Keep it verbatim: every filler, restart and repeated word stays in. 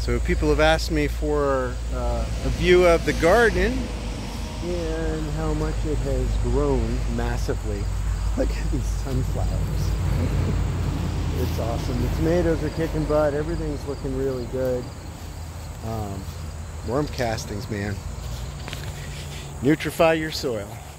So people have asked me for uh, a view of the garden and how much it has grown massively. Look at these sunflowers. It's awesome. The tomatoes are kicking butt. Everything's looking really good. Um, worm castings, man. Nutrify your soil.